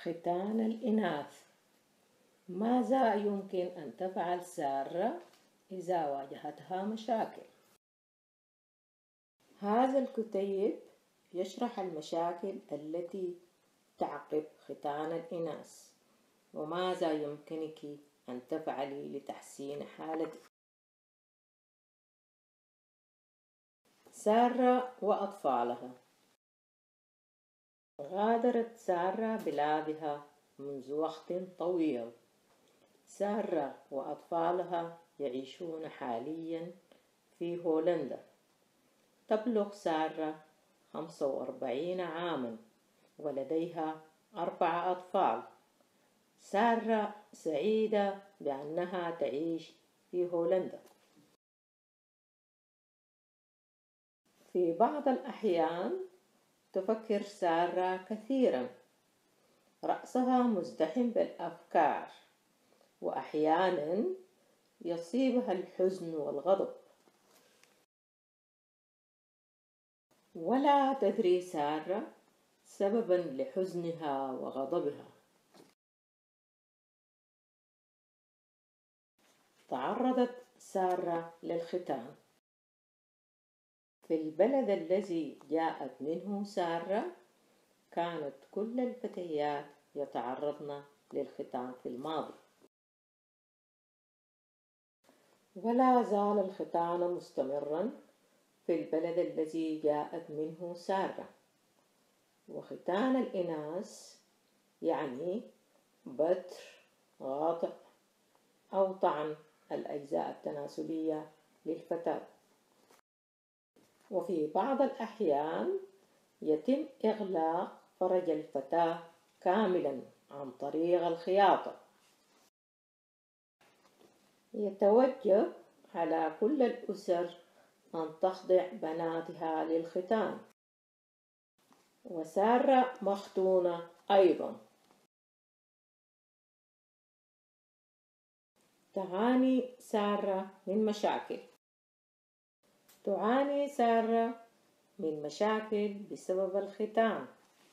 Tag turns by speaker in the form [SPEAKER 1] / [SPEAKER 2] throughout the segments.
[SPEAKER 1] ختان الإناث. ماذا يمكن أن تفعل سارة إذا واجهتها مشاكل؟ هذا الكتيب يشرح المشاكل التي تعقب ختان الإناث وماذا يمكنك أن تفعلي لتحسين حالتك. سارة وأطفالها. غادرت سارة بلادها منذ وقت طويل. سارة وأطفالها يعيشون حاليا في هولندا. تبلغ سارة 45 عاما ولديها 4 أطفال. سارة سعيدة بأنها تعيش في هولندا. في بعض الأحيان تفكر سارة كثيرا. رأسها مزدحم بالأفكار وأحيانا يصيبها الحزن والغضب. ولا تدري سارة سببا لحزنها وغضبها. تعرضت سارة للختان. في البلد الذي جاءت منه سارة كانت كل الفتيات يتعرضن للختان في الماضي. ولا زال الختان مستمرا في البلد الذي جاءت منه سارة. وختان الإناث يعني بتر، غاطع أو طعن الأجزاء التناسلية للفتاة. وفي بعض الأحيان يتم إغلاق فرج الفتاة كاملا عن طريق الخياطة. يتوجب على كل الأسر أن تخضع بناتها للختان. وسارة مختونة أيضا. تعاني سارة من مشاكل. تعاني سارة من مشاكل بسبب الختان.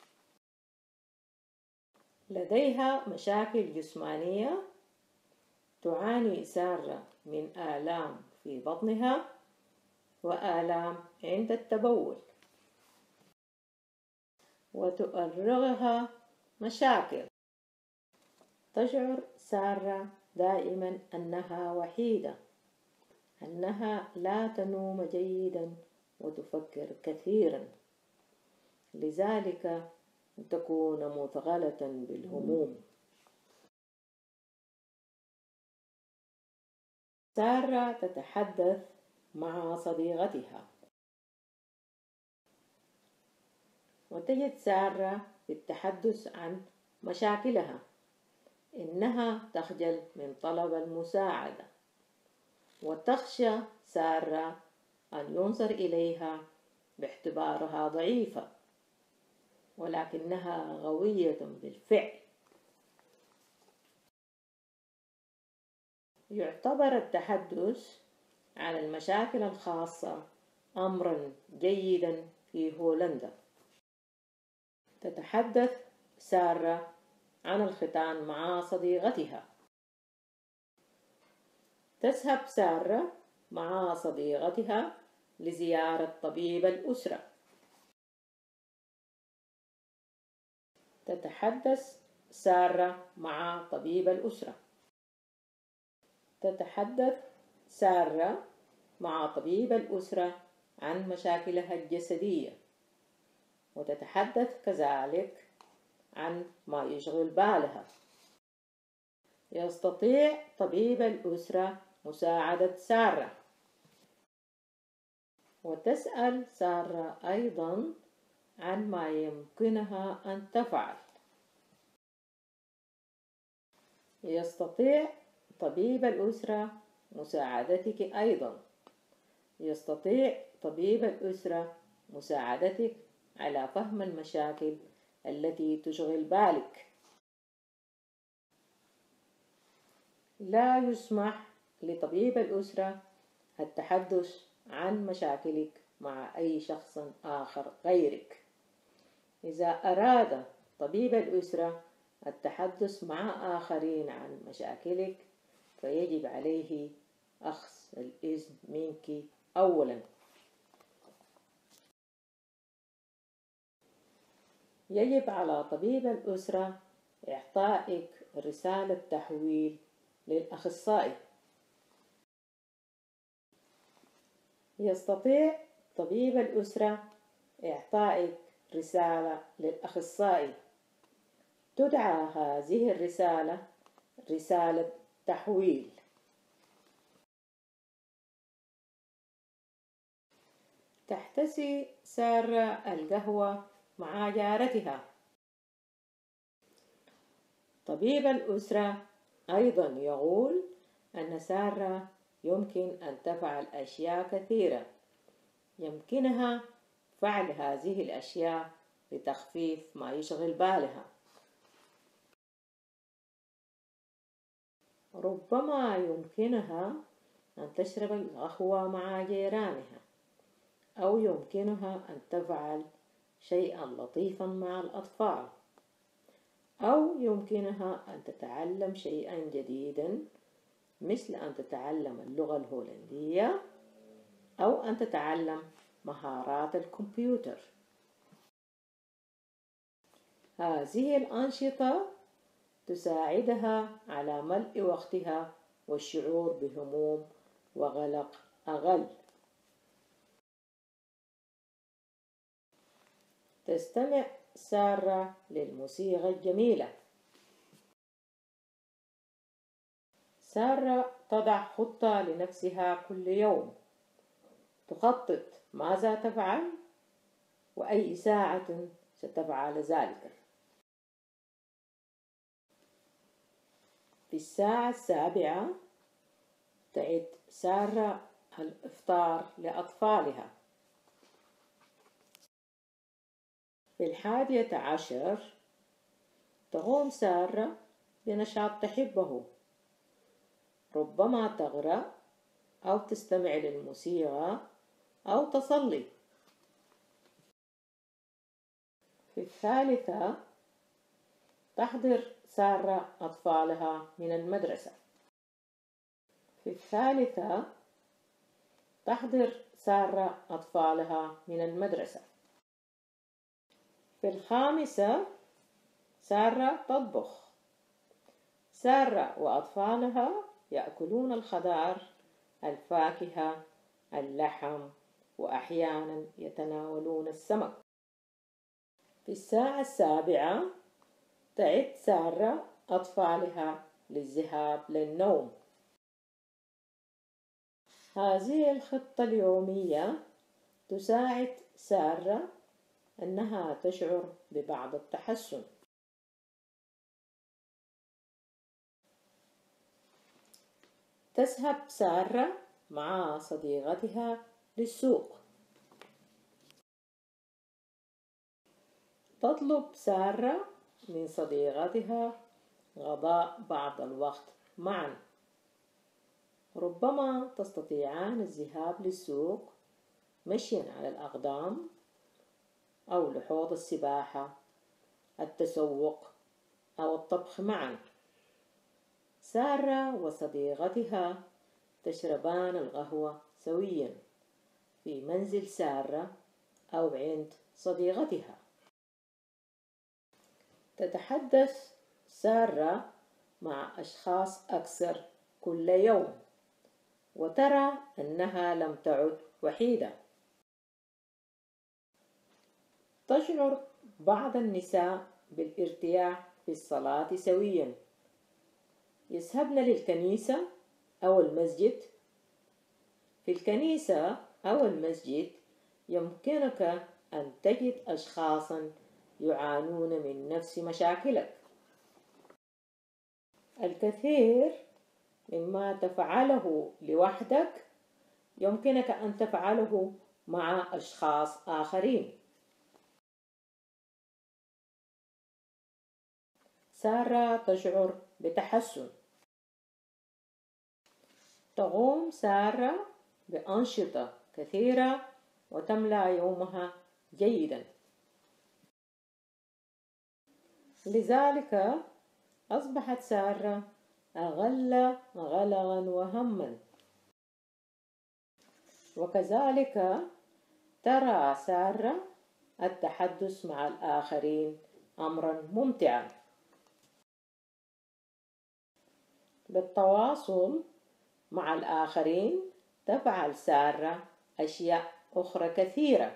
[SPEAKER 1] لديها مشاكل جسمانية. تعاني سارة من آلام في بطنها وآلام عند التبول. وتؤرقها مشاكل. تشعر سارة دائما أنها وحيدة، أنها لا تنوم جيدا وتفكر كثيرا، لذلك تكون مثقلة بالهموم. سارة تتحدث مع صديقتها. وتجد سارة بالتحدث عن مشاكلها. إنها تخجل من طلب المساعدة. وتخشى سارة أن ينظر إليها باعتبارها ضعيفة، ولكنها قوية بالفعل. يعتبر التحدث عن المشاكل الخاصة أمرا جيدا في هولندا. تتحدث سارة عن الختان مع صديقتها. تذهب سارة مع صديقتها لزيارة طبيب الأسرة. تتحدث سارة مع طبيب الأسرة. تتحدث سارة مع طبيب الأسرة عن مشاكلها الجسدية. وتتحدث كذلك عن ما يشغل بالها. يستطيع طبيب الأسرة مساعدة سارة. وتسأل سارة أيضا عن ما يمكنها أن تفعل. يستطيع طبيب الأسرة مساعدتك أيضا. يستطيع طبيب الأسرة مساعدتك على فهم المشاكل التي تشغل بالك. لا يسمح لطبيب الأسرة التحدث عن مشاكلك مع أي شخص آخر غيرك. إذا أراد طبيب الأسرة التحدث مع آخرين عن مشاكلك، فيجب عليه أخذ الإذن منك أولا. يجب على طبيب الأسرة إعطائك رسالة تحويل للأخصائي. يستطيع طبيب الأسرة إعطائك رسالة للأخصائي، تدعى هذه الرسالة رسالة تحويل. تحتسي سارة القهوة مع جارتها. طبيب الأسرة أيضا يقول أن سارة يمكن أن تفعل أشياء كثيرة، يمكنها فعل هذه الأشياء لتخفيف ما يشغل بالها. ربما يمكنها أن تشرب القهوة مع جيرانها، أو يمكنها أن تفعل شيئا لطيفا مع الأطفال، أو يمكنها أن تتعلم شيئا جديدا مثل أن تتعلم اللغة الهولندية أو أن تتعلم مهارات الكمبيوتر. هذه الأنشطة تساعدها على ملء وقتها والشعور بهموم وقلق أقل. تستمع سارة للموسيقى الجميلة. سارة تضع خطة لنفسها كل يوم، تخطط ماذا تفعل وأي ساعة ستفعل ذلك. في الساعة 7 تعد سارة الإفطار لأطفالها. في 11 تقوم سارة بنشاط تحبه، ربما تقرأ أو تستمع للموسيقى أو تصلي. في 3 تحضر سارة أطفالها من المدرسة. في 4 تحضر سارة أطفالها من المدرسة. في 5 سارة تطبخ. سارة وأطفالها يأكلون الخضار، الفاكهة، اللحم، وأحيانا يتناولون السمك. في الساعة 7 تعد سارة أطفالها للذهاب للنوم. هذه الخطة اليومية تساعد سارة أنها تشعر ببعض التحسن. تذهب سارة مع صديقتها للسوق. تطلب سارة من صديقتها قضاء بعض الوقت معا. ربما تستطيعان الذهاب للسوق مشيا على الأقدام أو لحوض السباحة، التسوق أو الطبخ معا. سارة وصديقتها تشربان القهوة سويا في منزل سارة أو عند صديقتها. تتحدث سارة مع أشخاص أكثر كل يوم، وترى أنها لم تعد وحيدة. تشعر بعض النساء بالارتياح في الصلاة سويا، يذهبن للكنيسة أو المسجد. في الكنيسة أو المسجد يمكنك أن تجد أشخاصا يعانون من نفس مشاكلك. الكثير مما تفعله لوحدك يمكنك أن تفعله مع أشخاص آخرين. سارة تشعر بتحسن. تقوم سارة بأنشطة كثيرة وتملأ يومها جيدا. لذلك أصبحت سارة أغل غلغا وهما. وكذلك ترى سارة التحدث مع الآخرين أمرا ممتعا. بالتواصل مع الآخرين تفعل سارة أشياء أخرى كثيرة.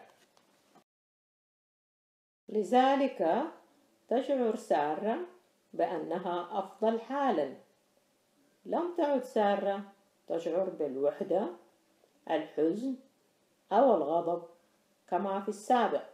[SPEAKER 1] لذلك تشعر سارة بأنها أفضل حالا. لم تعد سارة تشعر بالوحدة، الحزن أو الغضب كما في السابق.